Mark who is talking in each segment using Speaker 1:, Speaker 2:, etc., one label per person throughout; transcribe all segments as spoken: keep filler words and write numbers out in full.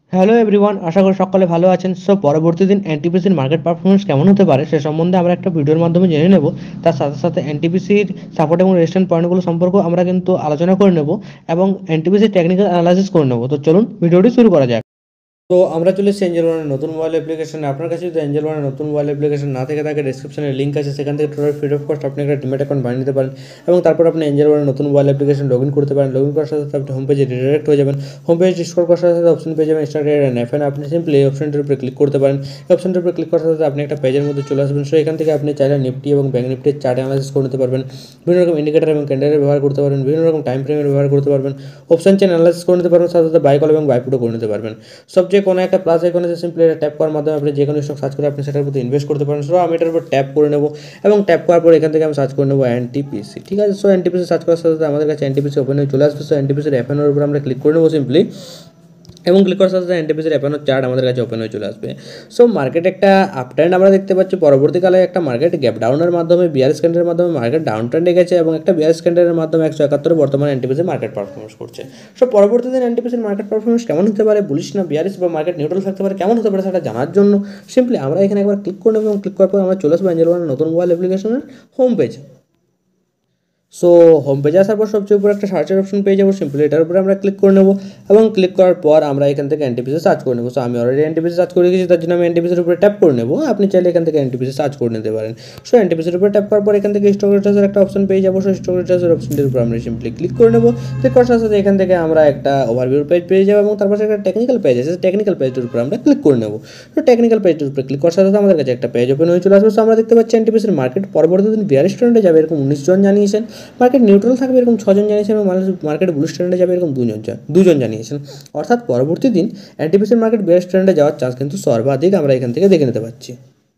Speaker 1: Hello everyone, আশা করি সকলে ভালো আছেন। সো পরবর্তী দিন এনটিপিসির মার্কেট পারফরমেন্স কেমন হতে পারে সে সম্বন্ধে আমরা একটা ভিডিওর মাধ্যমে জেনে নেব। তার সাথে সাথে এনটিপিসির সাপোর্ট এবং রেজিস্ট্যান্স পয়েন্টগুলো সম্পর্কে আমরা কিন্তু আলোচনা করে নেব এবং এনটিপিসির টেকনিক্যাল অ্যানালাইসিস করে নেব। তো চলুন ভিডিওটি শুরু করা যাক। তো আমরা চলে এসেছি এঞ্জেল ওয়ানের নতুন মোবাইল অ্যাপ্লিকেশন। আপনার কাছে যদি এঞ্জেল ওয়ানের নতুন মোবাইল অ্যাপ্লিকেশন না থেকে থাকে, ডিসক্রিপশনে লিঙ্ক আছে, সেখান থেকে টোটাল ফ্রি অফ কস্ট আপনি একটা ডিমেট অ্যাকাউন্ট বানিয়ে নিতে পারেন এবং তারপর আপনি এঞ্জেল ওয়ানের নতুন মোবাইল অ্যাপ্লিকেশন লগ ইন করতে পারেন। লগ ইন করার সাথে সাথে আপনি হোম পেজে রিডাইরেক্ট হয়ে যাবেন। হোম পেজ স্ক্রল করার সাথে সাথে অপশন পেয়ে যাবেন স্টার্ট অ্যান্ড এফএন। আপনি সিম্পলি এই অপশনটির উপরে ক্লিক করতে পারেন। এই অপশনটির উপরে ক্লিক করার সাথে সাথে আপনি একটা পেজের মধ্যে চলে আসবেন। সো এখান থেকে আপনি চাইলে নিফটি এবং ব্যাঙ্ক নিফটির চার্ট অ্যানালাইসিস করে নিতে পারবেন। বিভিন্ন রকম ইন্ডিকেটার এবং ক্যান্ডেলের ব্যবহার করতে পারবেন। বিভিন্ন রকম টাইম ফ্রেমের ব্যবহার করতে পারবেন। অপশন চেন অ্যানালাইসিস করে নিতে পারবেন, সাথে সাথে বাই কল এবং বাই পুটও করে নিতে পারবেন। সবচেয়ে কোনো একটা প্লাস আইকন আছে, সিম্পলি এটা ট্যাপ করার মাধ্যমে আপনি যে কোনো স্টক সার্চ করে আপনি সেটার প্রতি ইনভেস্ট করতে পারেন। সো আমি এটার উপর ট্যাপ করে নেব এবং ট্যাপ করার পর এখান থেকে আমি সার্চ করে নেব এনটিপিসি। ঠিক আছে, সো এনটিপিসি সার্চ করার সাথে সাথে আমাদের কাছে এনটিপিসি ওপেন হয়ে চলে আসবে। সো এনটিপিসির এফএনের উপর আমরা ক্লিক করে নেব সিম্পলি, এবং ক্লিক করার সাথে সাথে এনটিপিসির এফএনের চার্ট আমাদের কাছে ওপেন হয়ে চলে আসবে। সো মার্কেট একটা আপ ট্রেন্ড আমরা দেখতে পাচ্ছি। পরবর্তীকালে একটা মার্কেট গ্যাপ ডাউনের মাধ্যমে বিয়ার স্ক্যান্ডের মাধ্যমে মার্কেট ডাউন ট্রেন্ডে গেছে এবং একটা বিয়ার স্ক্যান্ডের মাধ্যমে একশো একাত্তরে বর্তমানে এনটিপিসি মার্কেট পারফরমেন্স করছে। সো পরবর্তী দিন এনটিপিসির মার্কেট পারফরমেন্স কেমন হতে পারে, বুলিশ না বিয়ারিশ বা মার্কেট নিউট্রাল থাকতে পারে, কেমন হতে পারে সেটা জানার জন্য সিম্পলি আমরা এখানে একবার ক্লিক করে নেব এবং ক্লিক করার পর আমরা চলে আসবো এঞ্জেল ওয়ানের নতুন মোবাইল অ্যাপ্লিকেশনের হোম পেজ। সো হোম পেজে আসার পর সবচেয়ে উপরে একটা সার্চের অপশন পেয়ে যাবো। সিম্পলি এটার উপরে আমরা ক্লিক করে নেবো এবং ক্লিক করার পর আমরা এখান থেকে এনটিপিসি সার্চ করে নেবো। সো আমি অলরেডি এনটিপিসি সার্চ করে গেছি, তার জন্য আমি এনটিপিসির উপরে ট্যাপ করে নেবো। আপনি চাইলে এখান থেকে এনটিপিসি সার্চ করে নিতে পারেন। সো এনটিপিসির উপরে ট্যাপ করার পর এখান থেকে স্টক রেটার্সের একটা অপশন পেয়ে যাবো। সো স্টক রেটার্সের অপশনটির উপর আমরা সিম্পলি ক্লিক করে নেবো। ক্লিক করার সাথে সাথে এখান থেকে আমরা একটা ওভারভিউ পেজ পেয়ে যাবো এবং তারপর একটা টেকনিক্যাল পেজ আছে, টেকনিক্যাল পেজটির উপর আমরা ক্লিক করে নেবো। তো টেকনিক্যাল পেজটির উপরে ক্লিক করার সাথে সাথে আমাদের কাছে একটা পেজ ওপেন হয়ে চলে আসবে। সো আমরা দেখতে পাচ্ছি এনটিপিসির মার্কেট পরবর্তী দিন বিয়ারিশ ট্রেন্ডে যাবে এরকম উনিশ জন জানিয়েছেন। মার্কেট নিউট্রাল থাকবে এরকম ছজন জানিয়েছেন এবং মার্কেট বুলিশ ট্রেন্ডে যাবে এরকম দুজন দুজন জানিয়েছেন। অর্থাৎ পরবর্তী দিন এনটিপিসির মার্কেট বিয়ারিশ ট্রেন্ডে যাওয়ার চান্স কিন্তু সর্বাধিক আমরা এখান থেকে দেখে নিতে পারছি।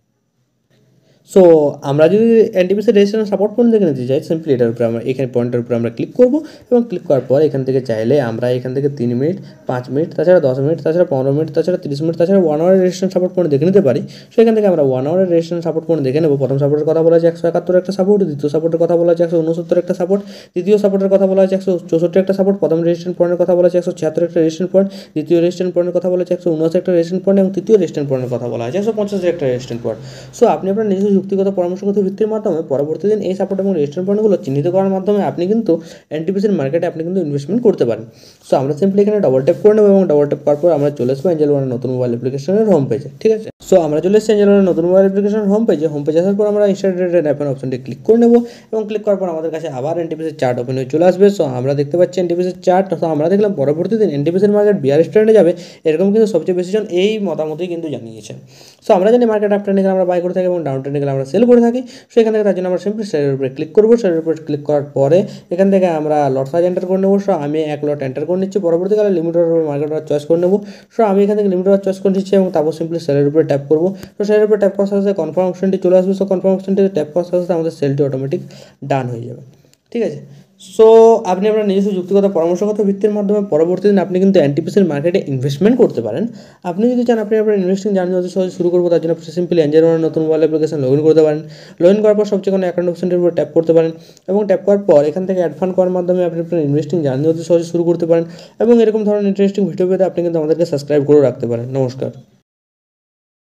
Speaker 1: সো আমরা যদি এনটিপিসির রেজিস্ট্রেশন সাপোর্ট পয়েন্ট দেখে নিতে চাই, সিম্পলি এটার উপরে আমরা এখানে পয়েন্টের উপরে আমরা ক্লিক করবো এবং ক্লিক করার পর এখান থেকে চাইলে আমরা এখান থেকে তিন মিনিট, পাঁচ মিনিট, তাছাড়া দশ মিনিট, তাছাড়া পনেরো মিনিট, তাছাড়া তিরিশ মিনিট, তাছাড়া ওয়ান আওয়ারের রেজিস্ট্রেশন সাপোর্ট পয়েন্ট দেখে নিতে পারি। সো এখান থেকে আমরা ওয়ান আওয়ারের রেজিস্ট্রেশন সাপোর্ট পয়েন্ট দেখে নেবো। প্রথম সাপোর্টের কথা বলা আছে একশো একাত্তর একটা সাপোর্ট, দ্বিতীয় সাপোর্টের কথা বলা আছে একশো উনসত্তর একটা সাপোর্ট, দ্বিতীয় সাপোর্টের কথা বলা আছে একশো চৌষট্টি একটা সাপোর্ট, প্রথম রেজিস্ট্রেশন পয়েন্টের কথা বলা আছে একশো ছিয়াত্তর একটা রেজিস্ট্রেশন পয়েন্ট, দ্বিতীয় রেজিস্ট্রেশন পয়েন্টের কথা বলা আছে একশো উনআশি একটা রেজিস্ট্রেশন পয়েন্ট এবং তৃতীয় রেজিস্ট্রেশন পয়েন্টের কথা বলা আছে একশো পঞ্চাশ একটা রেজিস্ট্রেশন পয়েন্ট। সো আপনি আপনার নিজস্ব যুক্তিগত পরামর্শগত ভিত্তির মাধ্যমে পরবর্তী দিন এই সাপোর্ট এবং রেজিস্ট্রেশন পয়েন্টগুলো চিহ্নিত করার মাধ্যমে আপনি কিন্তু এনটিপিসির মার্কেটে আপনি কিন্তু ইনভেস্টমেন্ট করতে পারেন। সো আমরা সিম্পলি এখানে ডবল ট্যাপ করে নেবো এবং ডবল ট্যাপ করার পর আমরা চলে আসবো এঞ্জেল ওয়ানের নতুন মোবাইল অ্যাপ্লিকেশনের হোম পেজে। ঠিক আছে, সো আমরা চলে এসেছি এঞ্জেল ওয়ানের নতুন মোবাইল অ্যাপ্লিকেশনের হোম পেজে। হোম পেজে আসার পর আমরা ইনস্টার্ট অ্যাপের অপশনটি ক্লিক করে নেবো এবং ক্লিক করার পর আমাদের কাছে আবার এনটিপিসির চার্ট ওপেন হয়ে চলে আসবে। সো আমরা দেখতে পাচ্ছি এনটিপিসির চার্ট। তো আমরা দেখলাম পরবর্তী দিন এনটিপিসির মার্কেট বিয়ারিশ ট্রেন্ডে যাবে এরকম কিন্তু সবচেয়ে বেশি জন এই মতামতই কিন্তু জানিয়েছেন। সো আমরা জানি মার্কেট আপ ট্রেন্ডে গেলে আমরা বাই করে থাকি এবং ডাউন ট্রেন্ডে গেলে আমরা সেল করে থাকি। সো এখান থেকে তার জন্য আমরা সিম্পলি শেয়ারের উপরে ক্লিক করবো। শেয়ারের উপরে ক্লিক করার পরে এখান থেকে আমরা লট সাইজ এন্টার করে নেবো। সো আমি এক লট এন্টার করে নিচ্ছি। পরবর্তীকালে limit order market order choice করে নেবো। সো আমি এখান থেকে লিমিট অর্ডার চয়েস করে নিচ্ছি এবং তারপর সিম্পলি সেলের উপরে ট্যাপ করবো। তো সেলের উপরে ট্যাপ করার সাথে সাথে কনফার্ম অপশনটি চলে আসবে। সো কনফার্ম অপশনটি ট্যাপ করার সাথে সাথে আমাদের সেলটি অটোমেটিক ডান হয়ে যাবে। ঠিক আছে, সো আপনি আপনার নিজস্ব যুক্তিগত পরামর্শগত ভিত্তির মাধ্যমে পরবর্তী দিন আপনি কিন্তু এনটিপিসির মার্কেটে ইনভেস্টমেন্ট করতে পারেন। আপনি যদি চান আপনি আপনার ইনভেস্টিং জার্নি যত সহজে শুরু করবো, তার জন্য সিম্পলি এঞ্জেল ওয়ানের নতুন মোবাইল অ্যাপ্লিকেশন লগ ইন করতে পারেন। লগ ইন করার পর সবচেয়ে কোনো অ্যাকাউন্ট অপশনটির উপর ট্যাপ করতে পারেন এবং ট্যাপ করার পর এখান থেকে অ্যাড ফান্ড করার মাধ্যমে আপনি আপনার ইনভেস্টিং জার্নি যত সহজে শুরু করতে পারেন। এবং এরকম ধরনের ইন্টারেস্টিং ভিডিও পেতে আপনি কিন্তু আমাদেরকে সাবস্ক্রাইব করে রাখতে পারেন। নমস্কার।